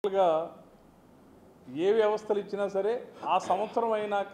గా ఏ వ్యవస్థలు ఇచ్చినా సరే ఆ సంవత్సరం అయినాక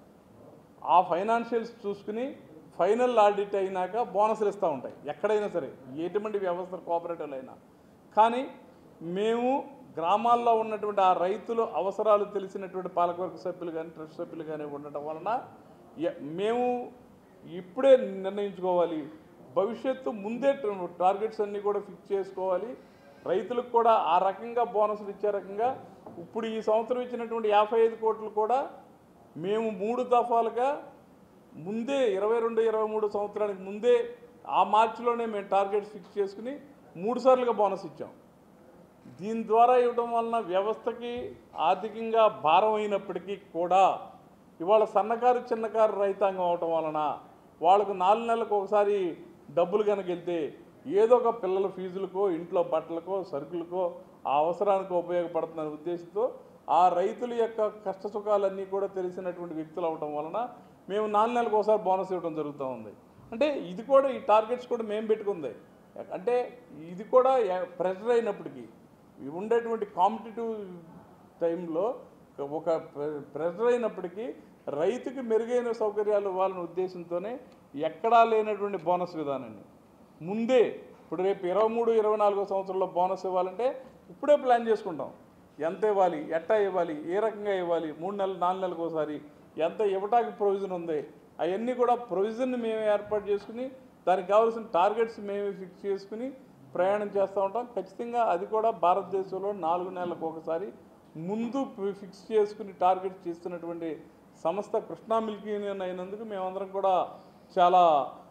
ఆ ఫైనాన్షియల్స్ చూసుకుని ఫైనల్ ఆడిట్ అయినాక బోనస్లు ఇస్తూ ఉంటాయి ఎక్కడైనా సరే ఎటువంటి వ్యవస్థ కోఆపరేటివ్లు అయినా. కానీ మేము గ్రామాల్లో ఉన్నటువంటి ఆ రైతులు అవసరాలు తెలిసినటువంటి పాలకవర్గ సభ్యులు కానీ ట్రస్ట్ సభ్యులు కానీ ఉండటం వలన మేము ఇప్పుడే నిర్ణయించుకోవాలి, భవిష్యత్తు ముందే టార్గెట్స్ అన్నీ కూడా ఫిక్స్ చేసుకోవాలి. రైతులకు కూడా ఆ రకంగా బోనస్లు ఇచ్చే రకంగా ఇప్పుడు ఈ సంవత్సరం ఇచ్చినటువంటి 55 కోట్లు కూడా మేము 3 దఫాలుగా ముందే 22-23 సంవత్సరానికి ముందే ఆ మార్చిలోనే మేము టార్గెట్స్ ఫిక్స్ చేసుకుని 3 సార్లుగా బోనస్ ఇచ్చాం. దీని ద్వారా ఇవ్వడం వలన వ్యవస్థకి ఆర్థికంగా భారం అయినప్పటికీ కూడా ఇవాళ సన్నకారు చిన్నకారు రైతాంగం అవటం వలన వాళ్ళకు 4 నెలలకు ఒకసారి డబ్బులు కనుక వెళ్తే ఏదో ఒక పిల్లల ఫీజులకో ఇంట్లో బట్టలకో సరుకులకో ఆ అవసరానికి ఉపయోగపడుతున్న ఉద్దేశంతో ఆ రైతుల యొక్క కష్ట సుఖాలన్నీ కూడా తెలిసినటువంటి వ్యక్తులు అవటం వలన మేము 4 నెలలకు ఒకసారి బోనస్ ఇవ్వడం జరుగుతూ ఉంది. అంటే ఇది కూడా ఈ టార్గెట్స్ కూడా మేము పెట్టుకుంది. అంటే ఇది కూడా ప్రెషర్ అయినప్పటికీ ఉండేటువంటి కాంపిటేటివ్ టైంలో ఒక ప్రెషర్ అయినప్పటికీ రైతుకి మెరుగైన సౌకర్యాలు ఇవ్వాలనే ఉద్దేశంతోనే ఎక్కడా లేనటువంటి బోనస్ విధానాన్ని ముందే ఇప్పుడు రేపు 23-24 సంవత్సరంలో బోనస్ ఇవ్వాలంటే ఇప్పుడే ప్లాన్ చేసుకుంటాం. ఎంత ఇవ్వాలి, ఎట్టా ఇవ్వాలి, ఏ రకంగా ఇవ్వాలి, 3 నెలలు 4 నెలలకు ఒకసారి ఎంత ఇవ్వటానికి ప్రొవిజన్ ఉంది, అవన్నీ కూడా ప్రొవిజన్ని మేము ఏర్పాటు చేసుకుని దానికి కావాల్సిన టార్గెట్స్ మేమే ఫిక్స్ చేసుకుని ప్రయాణం చేస్తూ ఉంటాం. ఖచ్చితంగా అది కూడా భారతదేశంలో 4 నెలలకు ఒకసారి ముందు ఫిక్స్ చేసుకుని టార్గెట్స్ చేస్తున్నటువంటి సంస్థ కృష్ణా మిల్క్ యూనియన్ అయినందుకు మేమందరం కూడా చాలా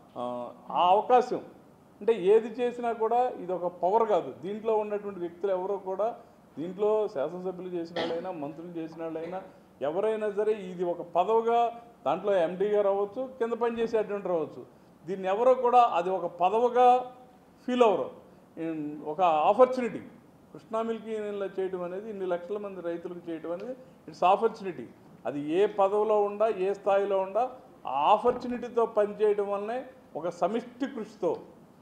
ఆ అవకాశం అంటే ఏది చేసినా కూడా ఇది ఒక పవర్ కాదు. దీంట్లో ఉన్నటువంటి వ్యక్తులు ఎవరో కూడా దీంట్లో శాసనసభ్యులు చేసిన వాళ్ళైనా మంత్రులు చేసిన వాళ్ళైనా ఎవరైనా సరే ఇది ఒక పదవిగా దాంట్లో ఎండీ గారు అవ్వచ్చు, కింద పనిచేసేటువంటి అవ్వచ్చు, దీన్ని ఎవరో కూడా అది ఒక పదవిగా ఫీల్ అవ్వరు. ఒక ఆపర్చునిటీ కృష్ణా మిల్క్ యూనియన్లో చేయడం అనేది ఇన్ని లక్షల మంది రైతులకు చేయడం అనేది ఇట్స్ ఆపర్చునిటీ. అది ఏ పదవిలో ఉండా ఏ స్థాయిలో ఉండా ఆ ఆపర్చునిటీతో పనిచేయడం వల్లనే ఒక సమిష్టి కృషితో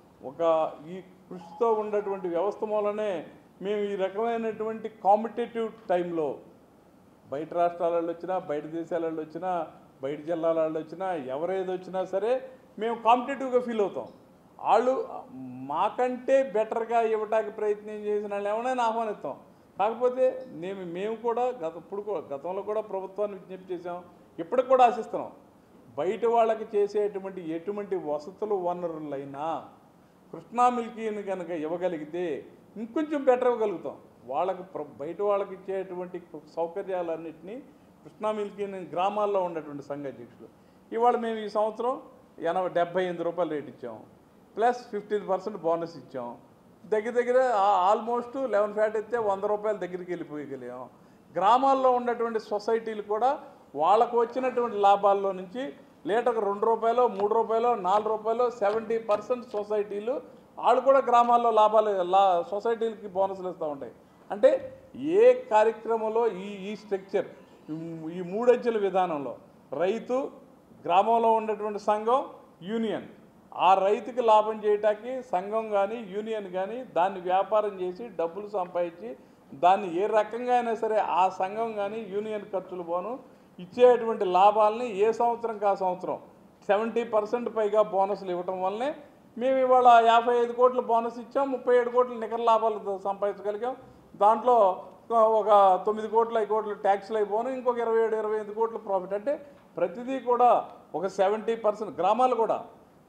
ఈ కృషితో ఉన్నటువంటి వ్యవస్థ మూలనే మేము ఈ రకమైనటువంటి కాంపిటేటివ్ టైంలో బయట రాష్ట్రాల వాళ్ళు వచ్చినా బయట దేశాల వాళ్ళు వచ్చినా బయట జిల్లాల వాళ్ళు వచ్చినా ఎవరేది వచ్చినా సరే మేము కాంపిటేటివ్గా ఫీల్ అవుతాం. వాళ్ళు మాకంటే బెటర్గా ఇవ్వడానికి ప్రయత్నం చేసిన వాళ్ళు ఎవరైనా ఆహ్వానిస్తాం. కాకపోతే మేము కూడా గతంలో కూడా ప్రభుత్వాన్ని విజ్ఞప్తి చేసాం, ఇప్పటికి కూడా ఆశిస్తున్నాం. బయట వాళ్ళకి చేసేటువంటి ఎటువంటి వసతులు వనరులైనా కృష్ణా మిల్క్ యూనియన్ కనుక ఇవ్వగలిగితే ఇంకొంచెం బెటర్ ఇవ్వగలుగుతాం. వాళ్ళకి బయట వాళ్ళకి ఇచ్చేటువంటి సౌకర్యాలన్నింటినీ కృష్ణా మిల్క్ యూనియన్ గ్రామాల్లో ఉన్నటువంటి సంఘ అధ్యక్షులు ఇవాళ మేము ఈ సంవత్సరం 78 రూపాయలు రేట్ ఇచ్చాం, ప్లస్ 15% బోనస్ ఇచ్చాం. దగ్గర ఆల్మోస్ట్ 11 ఫ్యాట్ అయితే 100 రూపాయల దగ్గరికి వెళ్ళిపోయగలిగాం. గ్రామాల్లో ఉన్నటువంటి సొసైటీలు కూడా వాళ్ళకు వచ్చినటువంటి లాభాల్లో నుంచి లీటర్కి 2 రూపాయలు 3 రూపాయలు 4 రూపాయలు 70% సొసైటీలు వాళ్ళు కూడా గ్రామాల్లో సొసైటీలకి బోనస్లు ఇస్తూ ఉంటాయి. అంటే ఏ కార్యక్రమంలో ఈ స్ట్రక్చర్ ఈ 3 అంచెల విధానంలో రైతు, గ్రామంలో ఉన్నటువంటి సంఘం, యూనియన్, ఆ రైతుకి లాభం చేయటానికి సంఘం కానీ యూనియన్ కానీ దాన్ని వ్యాపారం చేసి డబ్బులు సంపాదించి దాన్ని ఏ రకంగా అయినా సరే ఆ సంఘం కానీ యూనియన్ ఖర్చులు పోను ఇచ్చేటువంటి లాభాలని ఏ సంవత్సరం ఆ సంవత్సరం 70% పైగా బోనస్లు ఇవ్వటం వల్లనే మేము ఇవాళ 55 కోట్ల బోనస్ ఇచ్చాం, 37 కోట్ల నికర లాభాలు సంపాదించగలిగాం. దాంట్లో ఒక 9 కోట్ల 5 కోట్ల ట్యాక్స్లు అయిపోను, ఇంకొక 27-28 కోట్ల ప్రాఫిట్. అంటే ప్రతిదీ కూడా ఒక 70%, గ్రామాలు కూడా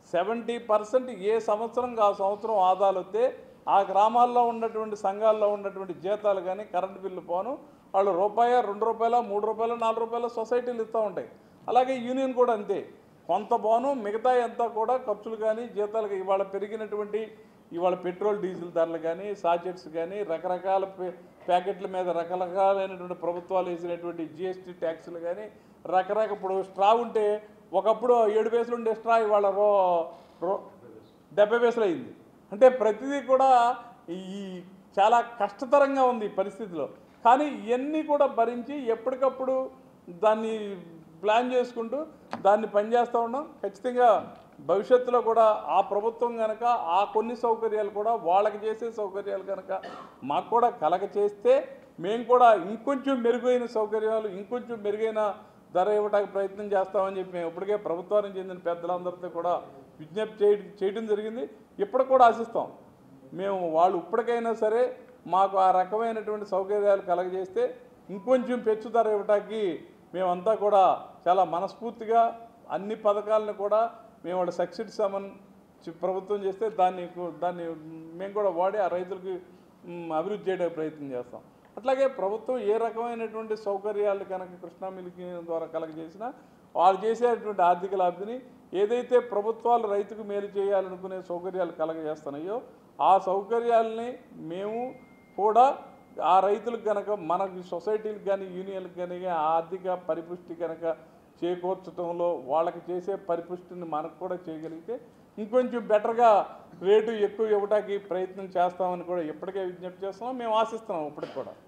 70% ఏ సంవత్సరం ఆ సంవత్సరం ఆదాలు వస్తే ఆ గ్రామాల్లో ఉన్నటువంటి సంఘాల్లో ఉన్నటువంటి జీతాలు కానీ కరెంటు బిల్లు పోను వాళ్ళు రూపాయ 2 రూపాయల 3 రూపాయల 4 రూపాయల సొసైటీలు ఇస్తూ ఉంటాయి. అలాగే యూనియన్ కూడా అంతే, కొంత పోను మిగతా అంతా కూడా ఖర్చులు కానీ జీతాలు. ఇవాళ పెరిగినటువంటి ఇవాళ పెట్రోల్ డీజిల్ ధరలు కానీ సాచెట్స్ కానీ రకరకాల ప్యాకెట్ల మీద రకరకాలైనటువంటి ప్రభుత్వాలు వేసినటువంటి జిఎస్టీ ట్యాక్సులు కానీ రకరకాల. ఇప్పుడు స్ట్రా ఉంటే ఒకప్పుడు 7 పైసలు ఉండే స్ట్రా ఇవాళ 70 పైసలు అయింది. అంటే ప్రతిదీ కూడా ఈ చాలా కష్టతరంగా ఉంది ఈ పరిస్థితిలో. కానీ ఇవన్నీ కూడా భరించి ఎప్పటికప్పుడు దాన్ని ప్లాన్ చేసుకుంటూ దాన్ని పనిచేస్తూ ఉన్నాం. ఖచ్చితంగా భవిష్యత్తులో కూడా ఆ ప్రభుత్వం కనుక ఆ కొన్ని సౌకర్యాలు కూడా వాళ్ళకి చేసే సౌకర్యాలు కనుక మాకు కూడా కలగ చేస్తే మేము కూడా ఇంకొంచెం మెరుగైన సౌకర్యాలు ఇంకొంచెం మెరుగైన ధర ఇవ్వడానికి ప్రయత్నం చేస్తామని చెప్పి మేము ఇప్పటికే ప్రభుత్వానికి చెందిన పెద్దలందరితో కూడా విజ్ఞప్తి చేయడం జరిగింది. ఇప్పటికి కూడా ఆశిస్తాం. మేము వాళ్ళు ఇప్పటికైనా సరే మాకు ఆ రకమైనటువంటి సౌకర్యాలు కలగజేస్తే ఇంకొంచెం పెచ్చు ధర ఇవ్వడానికి మేమంతా కూడా చాలా మనస్ఫూర్తిగా అన్ని పథకాలను కూడా మేము వాళ్ళ సక్సెస్ సమన్ ప్రభుత్వం చేస్తే దాన్ని మేము కూడా వాడి ఆ రైతులకి అభివృద్ధి చేయడానికి ప్రయత్నం చేస్తాం. అట్లాగే ప్రభుత్వం ఏ రకమైనటువంటి సౌకర్యాలు కనుక కృష్ణా మిల్క్ ద్వారా కలగజేసినా వాళ్ళు చేసేటువంటి ఆర్థిక లాభ్ధిని ఏదైతే ప్రభుత్వాలు రైతుకు మేలు చేయాలనుకునే సౌకర్యాలు కలగజేస్తున్నాయో ఆ సౌకర్యాలని మేము కూడా ఆ రైతులకు కనుక మనకి సొసైటీలకు కానీ యూనియన్లకు కానీ ఆర్థిక పరిపుష్టి కనుక చేకూర్చడంలో వాళ్ళకి చేసే పరిపుష్టిని మనకు కూడా చేయగలిగితే ఇంకొంచెం బెటర్గా రేటు ఎక్కువ ఇవ్వడానికి ప్రయత్నం చేస్తామని కూడా ఇప్పటికే విజ్ఞప్తి చేస్తున్నాం. మేము ఆశిస్తున్నాం ఇప్పటికి కూడా.